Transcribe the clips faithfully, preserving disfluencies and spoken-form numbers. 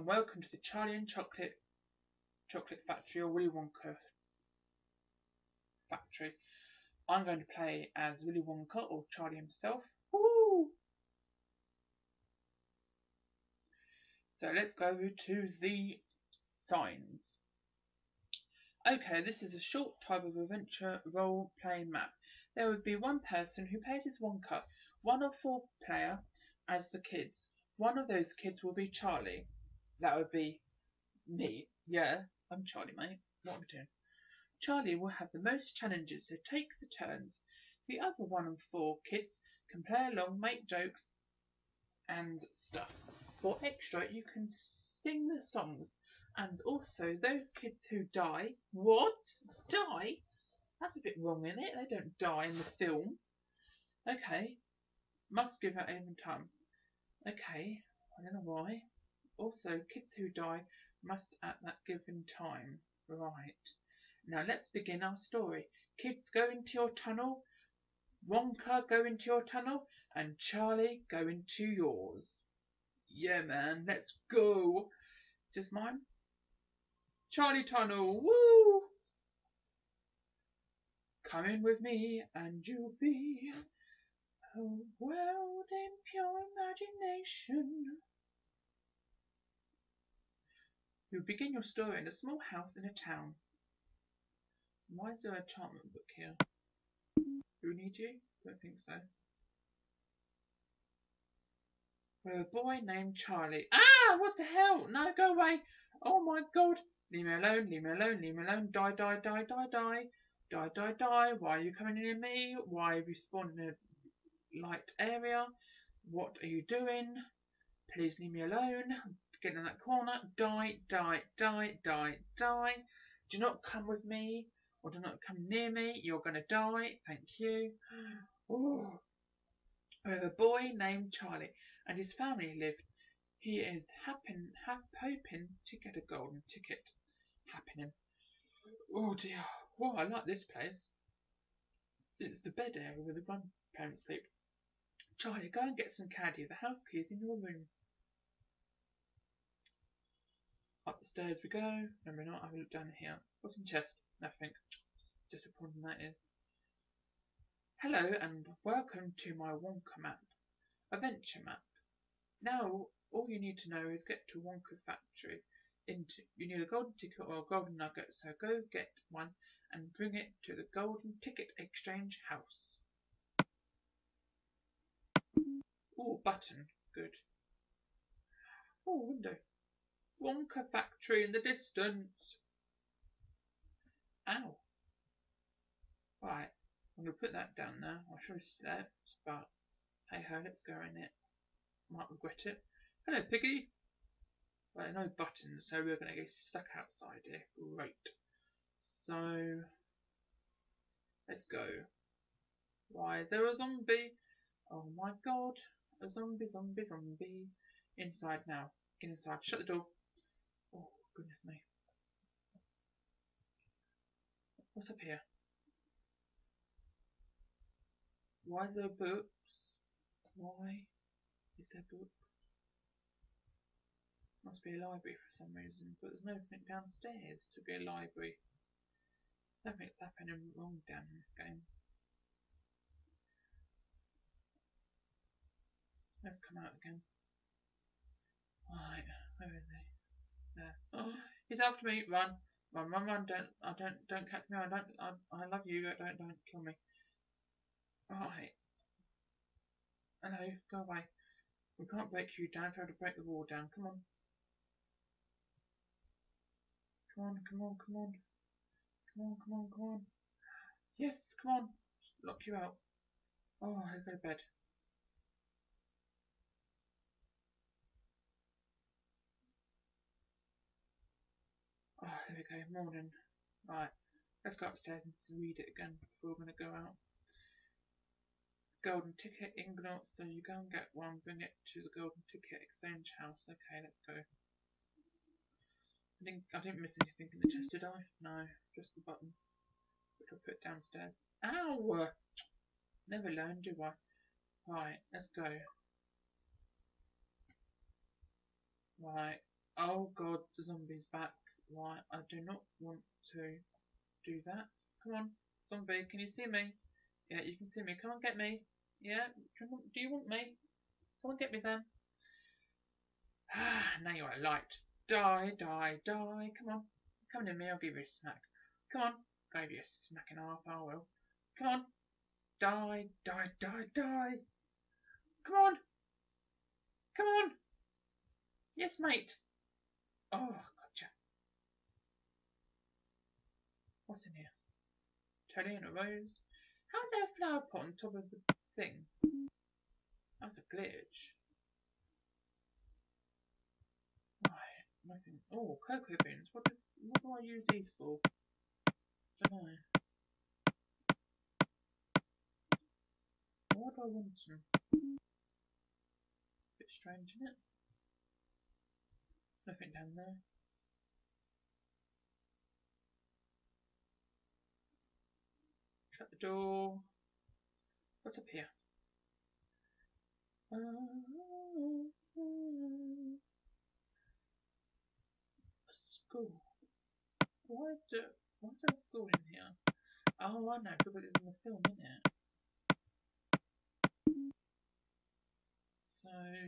and welcome to the Charlie and Chocolate Chocolate Factory, or Willy Wonka Factory. I'm going to play as Willy Wonka, or Charlie himself. Woo! So let's go to the signs. Okay, this is a short type of adventure role-playing map. There would be one person who plays as Wonka, one or four player as the kids. One of those kids will be Charlie. That would be me. Yeah, I'm Charlie, mate. What am I doing? Charlie will have the most challenges, so take the turns. The other one and four kids can play along, make jokes and stuff. For extra, you can sing the songs. And also, those kids who die... What? Die? That's a bit wrong, isn't it? They don't die in the film. Okay. Must give out even time. Okay. I don't know why. Also, kids who die must at that given time. Right. Now let's begin our story. Kids, go into your tunnel. Wonka, go into your tunnel. And Charlie, go into yours. Yeah, man. Let's go. Just mine. Charlie tunnel. Woo! Come in with me and you'll be a world in pure imagination. You begin your story in a small house in a town. Why is there an enchantment book here? Do we need you? Don't think so. With a boy named Charlie. Ah! What the hell? No, go away. Oh my god. Leave me alone, leave me alone, leave me alone. Die, die, die, die, die. Die, die, die. Why are you coming near me? Why have you spawned in a light area? What are you doing? Please leave me alone. Get in that corner. Die, die, die, die, die. Do not come with me. Or do not come near me. You're going to die. Thank you. Ooh. We have a boy named Charlie, and his family lived. He is happen, ha hoping to get a golden ticket. Happening. Oh dear. Oh, I like this place. It's the bed area where the grandparents sleep. Charlie, go and get some candy. The house key is in your room. Up the stairs we go. No, we're not. Have a look down here. What's in chest? Nothing. Just disappointing that is. Hello and welcome to my Wonka map. Adventure map. Now all you need to know is get to Wonka Factory. Into you need a golden ticket or a golden nugget, so go get one and bring it to the golden ticket exchange house. Oh, button. Good. Oh, window. Wonka Factory in the distance. Ow. Right. I'm going to put that down now. I should have slept, but hey ho, let's go in it. Might regret it. Hello, Piggy. Right, no buttons, so we're going to get stuck outside here. Great. So, let's go. Why, is there a zombie? Oh my god. A zombie, zombie, zombie. Inside now. Get inside. Shut the door. Oh, goodness me. What's up here? Why are there books? Why is there books? Must be a library for some reason, but there's nothing downstairs to be a library. Nothing's happening wrong down in this game. Let's come out again. Right, where is he? There. Oh, he's after me. Run, run, run, run! Don't, I don't, don't catch me. I don't. I, I love you. Don't, don't kill me. Right. Hello, go away. We can't break you down. Try to break the wall down. Come on. Come on, come on, come on. Come on, come on, come on. Yes, come on. Lock you out. Oh, I'll go to bed. Oh, there we go. Morning. Right. Let's go upstairs and read it again before we're going to go out. Golden ticket, Ingots. So you go and get one. Bring it to the golden ticket exchange house. Okay, let's go. I didn't, I didn't miss anything in the chest, did I? No, just the button, which I'll put downstairs. Ow! Never learn, do I? Right, let's go. Right, Oh god, the zombie's back. Right, I do not want to do that. Come on, zombie, can you see me? Yeah, you can see me. Come on, get me. Yeah, do you want, do you want me? Come on, get me then. Ah, now you're a light. Die, die, die. Come on. Come near me, I'll give you a smack. Come on. I'll give you a smack and a half, I will. Come on. Die, die, die, die. Come on. Come on. Yes, mate. Oh, gotcha. What's in here? Tony and a rose. How's there a flower pot on top of the thing? That's a glitch. Right, nothing. Oh, cocoa beans. What do, what do I use these for? Don't know. Why do I want them? Bit strange, isn't it? Nothing down there. Shut the door. What's up here? Uh, a school. Why do why is there a school in here? Oh, I know, because it's in the film, isn't it? So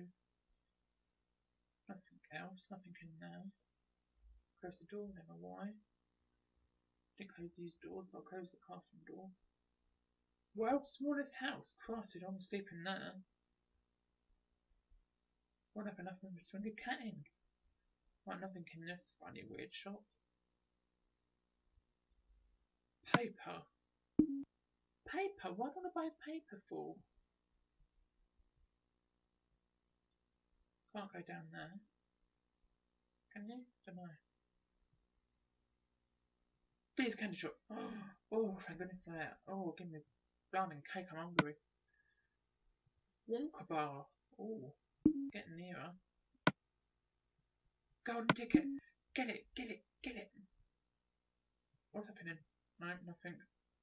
nothing else, nothing in there. Close the door, never why. Didn't close these doors, but I'll close the classroom door. Well, smallest house. Christ, I don't want to sleep in there. Won't have enough room to swing a cat in. Right, nothing in this funny weird shop. Paper. Paper? Why don't I buy paper for? Can't go down there. Can you? Don't know. Please, candy shop. Oh, thank goodness for that. Oh, give me blimey cake, I'm hungry. Wonka bar. Oh, getting nearer. Golden ticket. Get it, get it, get it. What's happening? No, nothing.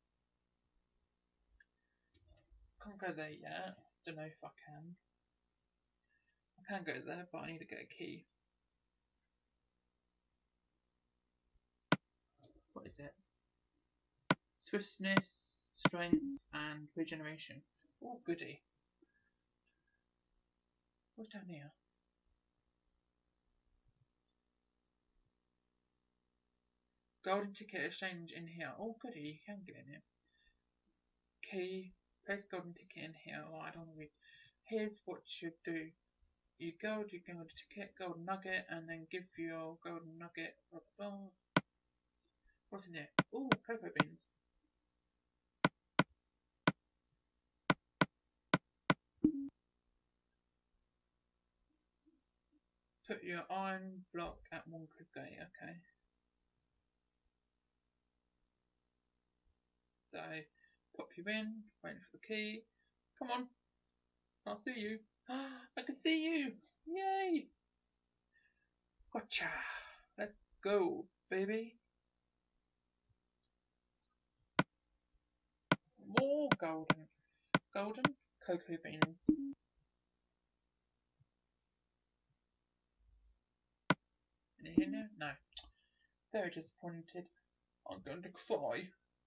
Can't go there yet. Don't know if I can. I can go there, but I need to get a key. What is it? Swiftness, strength, and regeneration. Oh, goody. What's down here? Golden ticket exchange in here. Oh, goody, you can get in here. Key. Place golden ticket in here. Oh, I don't want to read. Here's what you do. You go to golden ticket, golden nugget, and then give your golden nugget. Blah, blah, blah. What's in it? Oh, cocoa beans. Put your iron block at Wonka's gate. Okay. So, pop you in, waiting for the key. Come on. I'll see you. I can see you. Yay. Gotcha. Let's go, baby. More golden. Golden cocoa beans. Anything in there? No. Very disappointed. I'm going to cry.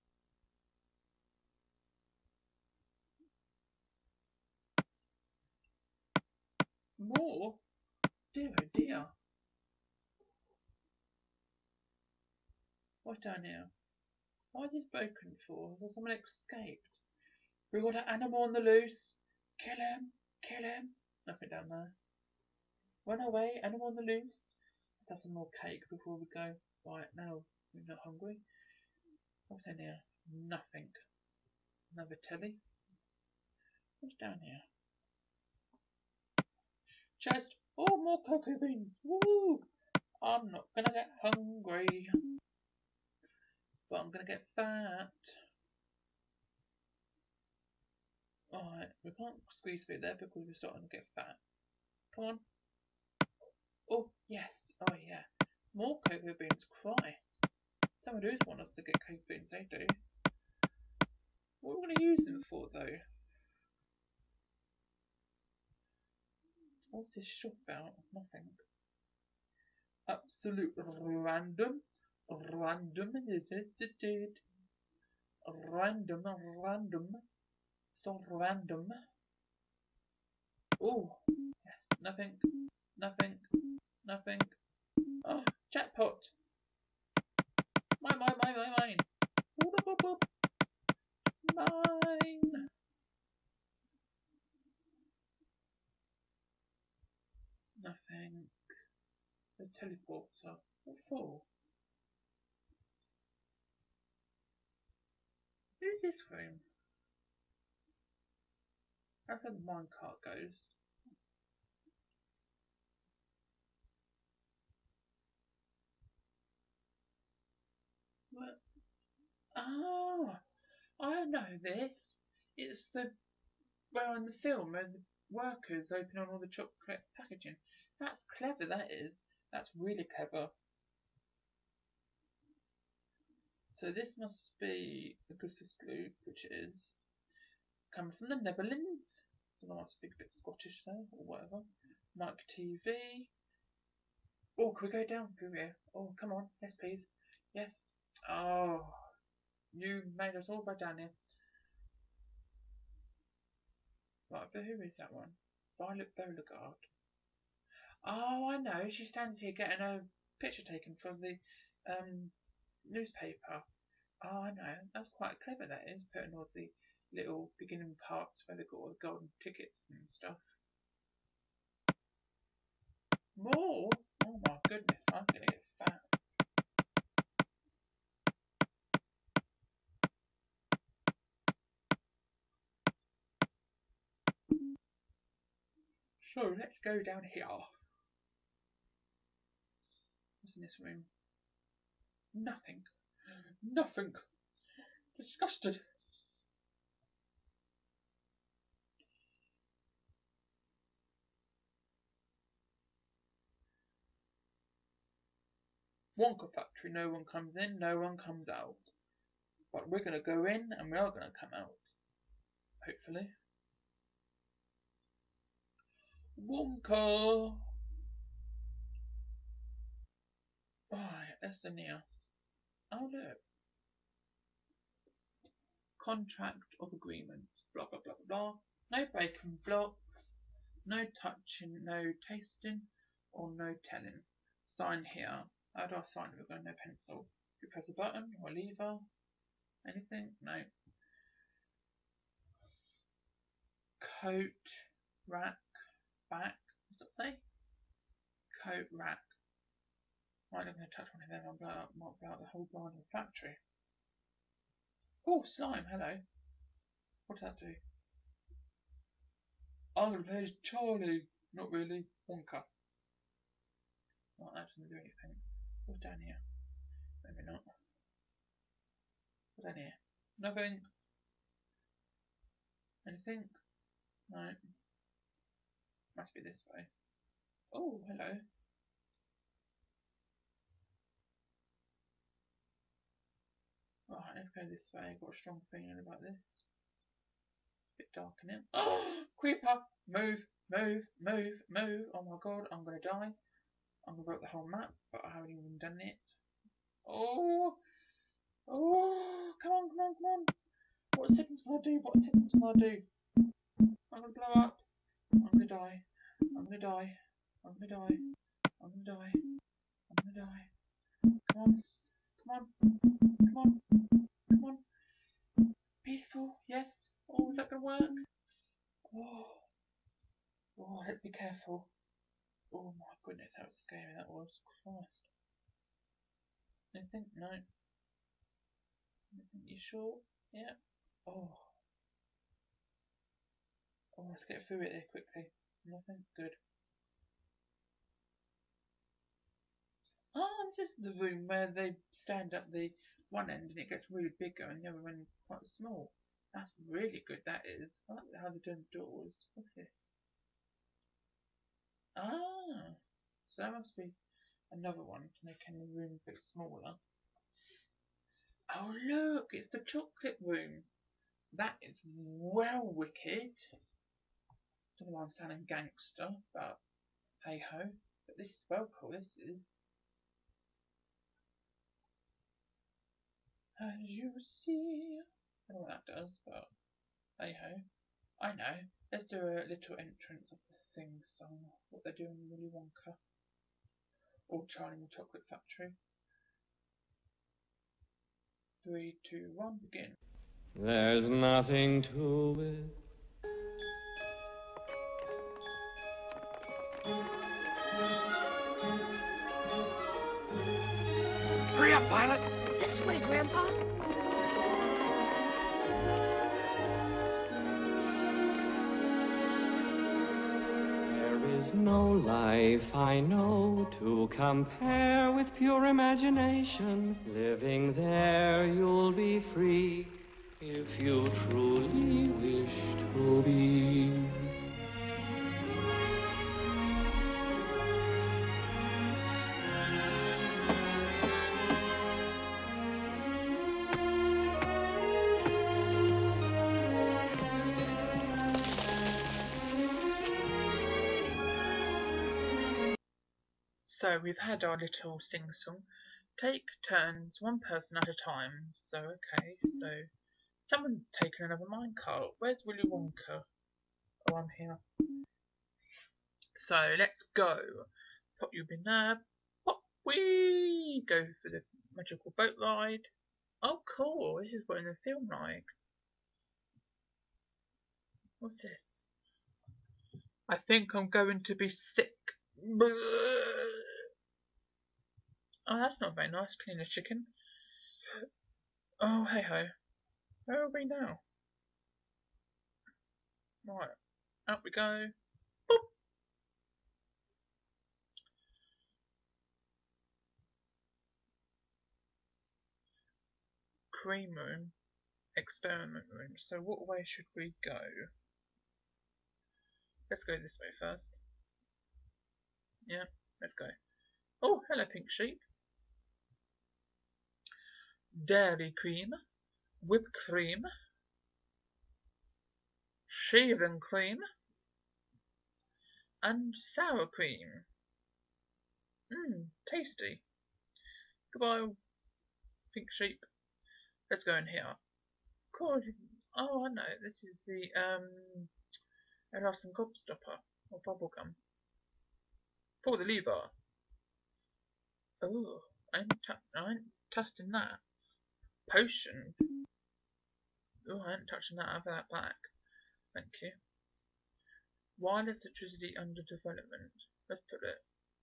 More? Dear oh dear. What's down here? Why is this broken for? Has someone escaped? We got an animal on the loose. Kill him. Kill him. Nothing down there. Run away. Animal on the loose. Let's have some more cake before we go. Right, now we're not hungry. What's in here? Nothing. Another telly. What's down here? Chest. Oh, more cocoa beans. Woo! I'm not gonna get hungry, but I'm gonna get fat. Alright, we can't squeeze through there because we're starting to get fat. Come on. Oh, yes. Oh, yeah. More cocoa beans. Christ. Some of those want us to get cocoa beans, they do. What are we going to use them for, though? What's this shop about? Nothing. Absolute random. Random. Random. Random. So random. Oh, yes. Nothing. Nothing. Nothing. Oh, jackpot. Mine, mine, mine, mine, mine. Whoop, whoop, whoop. Mine. Nothing. The teleporter. What for? Who's this room? That's where the minecart goes. What? Oh, I know this. It's the well in the film where the workers open on all the chocolate packaging. That's clever. That is. That's really clever. So this must be Augustus Gloop, which is coming from the Netherlands. I don't know, I speak a bit Scottish there, or whatever. Mike T V. Oh, can we go down through here? Oh, come on. Yes, please. Yes. Oh, you made us all go down here. Right, but who is that one? Violet Beauregard. Oh, I know. She stands here getting a picture taken from the um, newspaper. Oh, I know. That's quite clever, that is, putting all the little beginning parts where they've got all the golden tickets and stuff. More? Oh my goodness, I'm going to get fat. So, let's go down here. What's in this room? Nothing. Nothing. Disgusted. Wonka factory. No one comes in, no one comes out. But we're going to go in and we are going to come out. Hopefully. Wonka! Right, that's the near. Oh look. Contract of agreement. Blah blah blah blah blah. No breaking blocks. No touching, no tasting, or no telling. Sign here. How do I sign? We've got no pencil. You press a button or a lever. Anything? No. Coat, rack, back. What's that say? Coat, rack. Right, I'm going to touch one of them. I'll blow out, might blow out the whole blind factory. Oh, slime. Hello. What does that do? I'm going to play as Charlie. Not really. Wonka. Right, that doesn't do anything. What's down here? Maybe not. What's down here? Nothing. Anything? No. Must be this way. Oh, hello. Right, let's go this way. I've got a strong feeling about this. A bit dark in it. Oh, creeper! Move, move, move, move. Oh my god, I'm gonna die. I'm gonna break the whole map, but I haven't even done it. Oh, oh, come on, come on, come on. What seconds can I do? What seconds can I do? I'm gonna blow up. I'm gonna die. I'm gonna die. I'm gonna die. I'm gonna die. I'm gonna die. Come on. Come on. Come on. Come on. Peaceful. Yes. Oh, is that gonna work? Oh. Oh, let's be careful. Oh my goodness, how scary that was. Christ. Anything? No. Anything? You sure? Yeah. Oh. Oh, let's get through it there quickly. Nothing? Good. Oh, this is the room where they stand up the one end and it gets really bigger and the other end quite small. That's really good, that is. I like how they're doing doors. What's this? Ah, so that must be another one to make any room a bit smaller. Oh look, it's the chocolate room. That is well wicked. Don't know why I'm sounding gangster, but hey ho. But this is well cool, this is. As you see. I don't know what that does, but hey ho. I know. Let's do a little entrance of the sing song. What they're doing in Willy Wonka. Or Charlie and the Chocolate Factory. Three, two, one, begin. There's nothing to it. Hurry up, Violet! This way, Grandpa. There is no life I know to compare with pure imagination. Living there, you'll be free if you truly wish to be. So we've had our little sing-song. Take turns, one person at a time. So, okay, so someone's taken another minecart. Where's Willy Wonka? Oh, I'm here. So, let's go. Pop you in there. Pop, wee! Go for the magical boat ride. Oh, cool. This is what in the film like. What's this? I think I'm going to be sick. Oh, that's not very nice, clean a chicken. Oh, hey ho. Where are we now? Right, out we go. Boop. Cream room, experiment room. So what way should we go? Let's go this way first. Yeah, let's go. Oh, hello, pink sheep. Dairy cream, whipped cream, shaving cream, and sour cream. Mmm, tasty. Goodbye, pink sheep. Let's go in here. Cool. Oh, I know. This is the um, Eros and Gobstopper or bubblegum. Pull the lever. Oh, I ain't, I ain't testing that. Potion. Oh, I ain't touching that. Have that back. Thank you. Wireless electricity under development. Let's put it.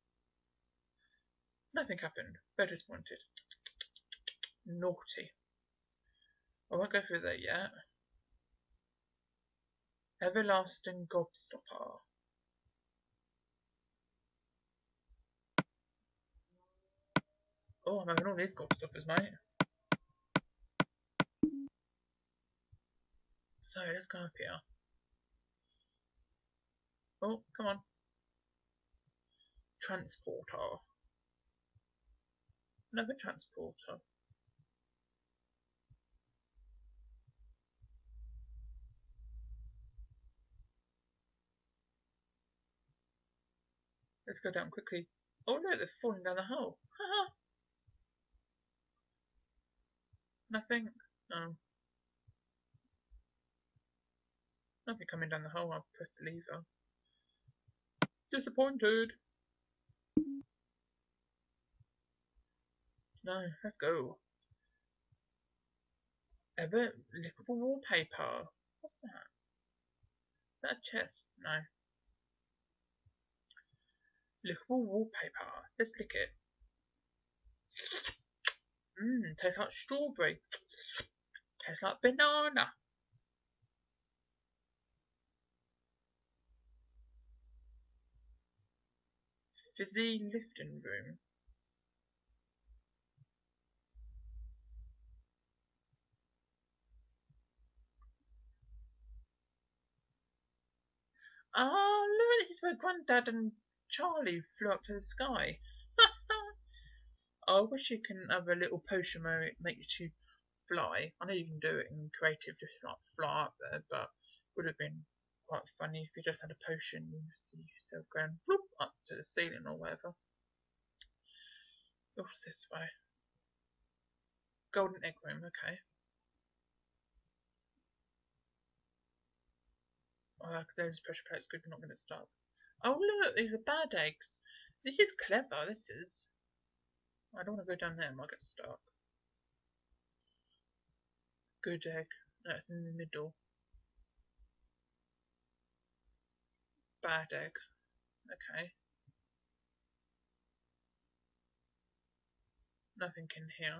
Nothing happened. Bed disappointed. Naughty. I won't go through there yet. Everlasting Gobstopper. Oh, I'm having all these Gobstoppers, mate. So, let's go up here. Oh, come on. Transporter. Another transporter. Let's go down quickly. Oh no, they're falling down the hole. Haha. Nothing. Oh. Nothing coming down the hole. I'll press the lever. Disappointed. No, let's go. Ever lickable wallpaper. What's that? Is that a chest? No. Lickable wallpaper. Let's lick it. Mmm, tastes like strawberry. Tastes like banana. Fizzy lifting room. Oh, look, this is where Grandad and Charlie flew up to the sky. I wish you can have a little potion where it makes you fly. I know you can do it in creative, just like fly up there, but it would have been quite funny if you just had a potion and you see yourself going whoop, up to the ceiling or whatever. What's this way? Golden egg room, okay. Oh, because those pressure plates good, we're not going to stop. Oh look, these are bad eggs. This is clever, this is. I don't want to go down there, I might get stuck. Good egg. No, it's in the middle. Bad egg. Okay. Nothing in here.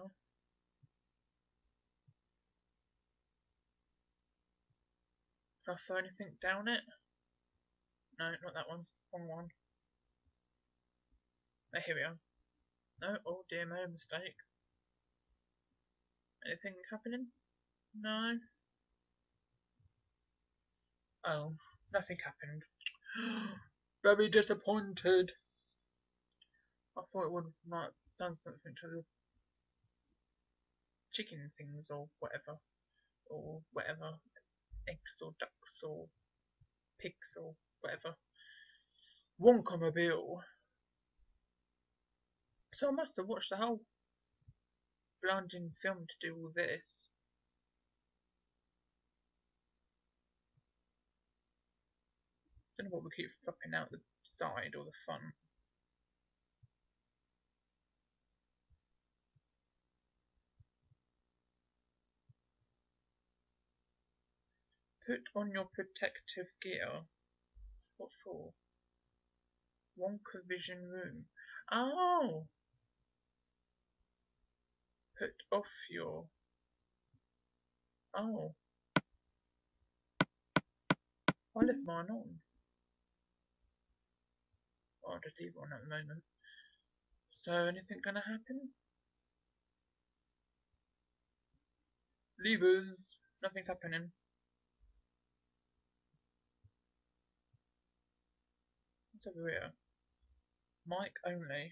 Can I throw anything down it? No, not that one. Wrong one. Oh, here we are. No, oh dear, made a mistake. Anything happening? No. Oh, nothing happened. Very disappointed. I thought it would have like, done something to the chicken things or whatever. Or whatever. Eggs or ducks or pigs or whatever. Wonkamobile. So I must have watched the whole blinding film to do all this. Don't know what we keep flopping out the side or the front. Put on your protective gear. What for? Wonka Vision Room. Oh! Put off your... Oh. I left mine on. I'll just leave it on at the moment. So, anything gonna happen? Levers. Nothing's happening. What's over here? Mic only.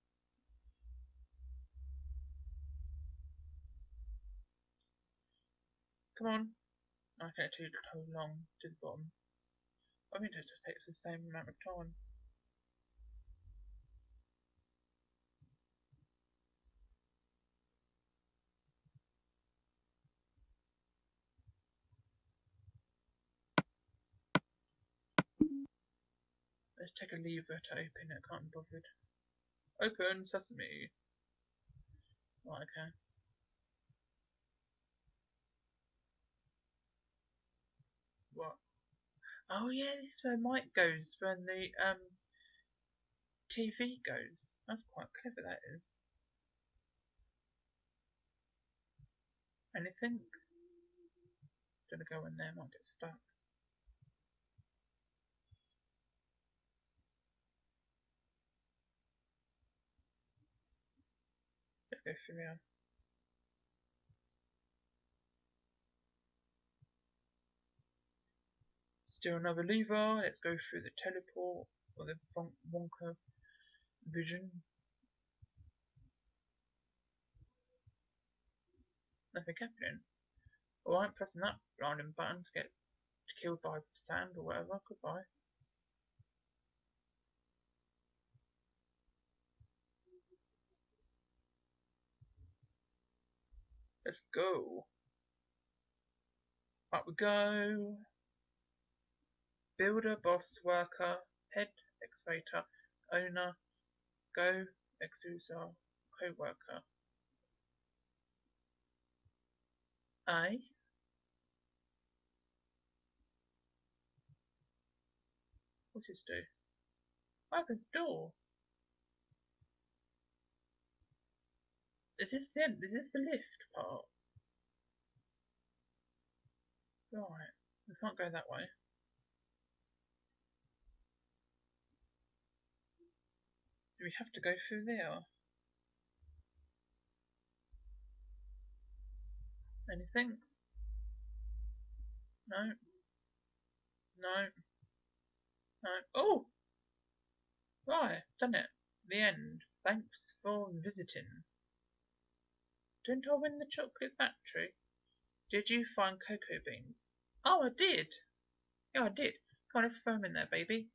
Come on. I can't too long to the bottom. I think it just takes the same amount of time. Let's take a lever to open it, can't be bothered. Open sesame. Right, okay. What? Oh yeah, this is where Mike goes when the um T V goes. That's quite clever, that is. Anything? Gonna go in there, might get stuck. Let's go through here. Still another lever. Let's go through the teleport or the Wonka Vision. Nothing happening. Oh, I'm pressing that blinding button to get killed by sand or whatever. Goodbye. Let's go. Up we go. Builder, boss, worker, head, excavator, owner, go, exuser, co-worker. A. What's this do? Opens door. Is this the end? Is this the lift part? Right. We can't go that way. So we have to go through there. Anything? No. No. No. Oh! Right, done it. The end. Thanks for visiting. Didn't I win the chocolate factory? Did you find cocoa beans? Oh, I did. Yeah, I did. Come on, let's throw them in there, baby.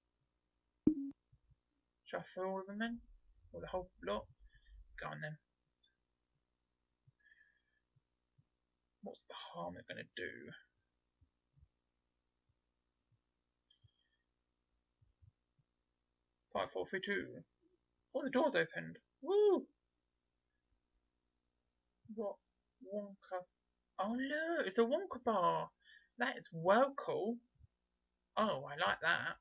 Should I throw all of them in? Or the whole lot? Go on then. What's the harm they're going to do? Five, four, three, two. Oh, the door's opened. Woo! What? Wonka. Oh, look, it's a Wonka bar. That is well cool. Oh, I like that.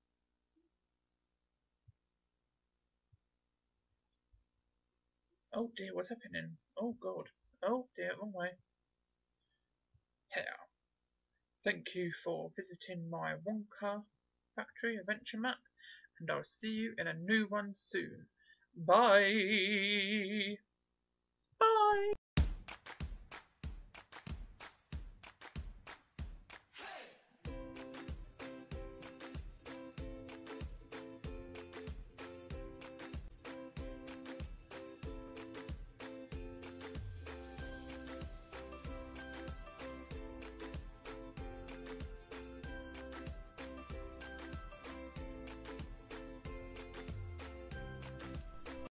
Oh dear, what's happening? Oh god. Oh dear, wrong way. Here. Thank you for visiting my Wonka Factory adventure map, and I'll see you in a new one soon. Bye!